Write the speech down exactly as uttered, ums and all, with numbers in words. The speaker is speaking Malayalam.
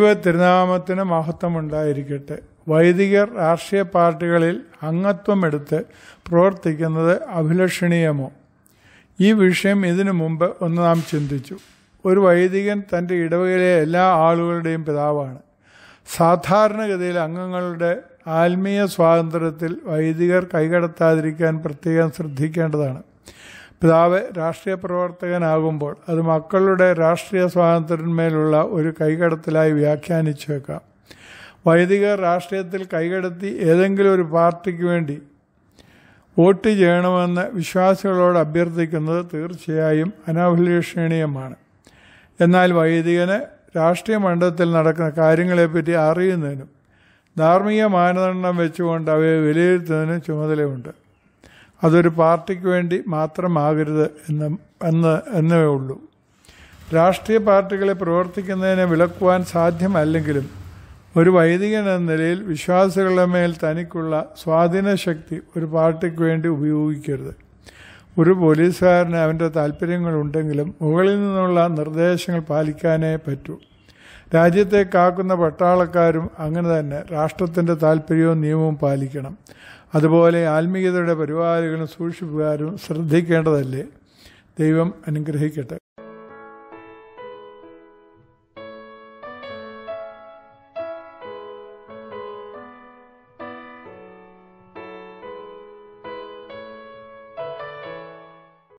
ദൈവ തിരുനാമത്തിന് മഹത്വമുണ്ടായിരിക്കട്ടെ. വൈദികർ രാഷ്ട്രീയ പാർട്ടികളിൽ അംഗത്വമെടുത്ത് പ്രവർത്തിക്കുന്നത് അഭിലഷണീയമോ? ഈ വിഷയം ഇതിനു മുമ്പ് ഒന്ന് നാം ചിന്തിച്ചു. ഒരു വൈദികൻ തൻ്റെ ഇടവകയിലെ എല്ലാ ആളുകളുടെയും പിതാവാണ്. സാധാരണഗതിയിൽ അംഗങ്ങളുടെ ആത്മീയ സ്വാതന്ത്ര്യത്തിൽ വൈദികർ കൈകടത്താതിരിക്കാൻ പ്രത്യേകം ശ്രദ്ധിക്കേണ്ടതാണ്. പിതാവ് രാഷ്ട്രീയ പ്രവർത്തകനാകുമ്പോൾ അത് മക്കളുടെ രാഷ്ട്രീയ സ്വാതന്ത്ര്യത്തിന്മേലുള്ള ഒരു കൈകടത്തലായി വ്യാഖ്യാനിച്ചേക്കാം. വൈദികർ രാഷ്ട്രീയത്തിൽ കൈകടത്തി ഏതെങ്കിലും ഒരു പാർട്ടിക്ക് വേണ്ടി വോട്ട് ചെയ്യണമെന്ന് വിശ്വാസികളോട് അഭ്യർത്ഥിക്കുന്നത് തീർച്ചയായും അനഭിലഷണീയമാണ്. എന്നാൽ വൈദികന് രാഷ്ട്രീയ മണ്ഡലത്തിൽ നടക്കുന്ന കാര്യങ്ങളെപ്പറ്റി അറിയുന്നതിനും ധാർമ്മിക മാനദണ്ഡം വെച്ചുകൊണ്ട് അവയെ വിലയിരുത്തുന്നതിനും ചുമതലയുണ്ട്. അതൊരു പാർട്ടിക്ക് വേണ്ടി മാത്രമാകരുത് എന്ന് എന്ന് എന്നേ ഉള്ളൂ. രാഷ്ട്രീയ പാർട്ടികളെ പ്രവർത്തിക്കുന്നതിനെ വിലക്കുവാൻ സാധ്യമല്ലെങ്കിലും ഒരു വൈദികൻ എന്ന നിലയിൽ വിശ്വാസികളുടെ മേൽ തനിക്കുള്ള സ്വാധീനശക്തി ഒരു പാർട്ടിക്ക് വേണ്ടി ഉപയോഗിക്കരുത്. ഒരു പോലീസുകാരന് അവൻ്റെ താല്പര്യങ്ങളുണ്ടെങ്കിലും മുകളിൽ നിന്നുള്ള നിർദ്ദേശങ്ങൾ പാലിക്കാനേ പറ്റൂ. രാജ്യത്തെ കാക്കുന്ന പട്ടാളക്കാരും അങ്ങനെ തന്നെ രാഷ്ട്രത്തിൻ്റെ താല്പര്യവും നിയമവും പാലിക്കണം. അതുപോലെ ആത്മീയതയുടെ പരിപാലികളും സൂക്ഷിപ്പുകാരും ശ്രദ്ധിക്കേണ്ടതല്ലേ? ദൈവം അനുഗ്രഹിക്കട്ടെ.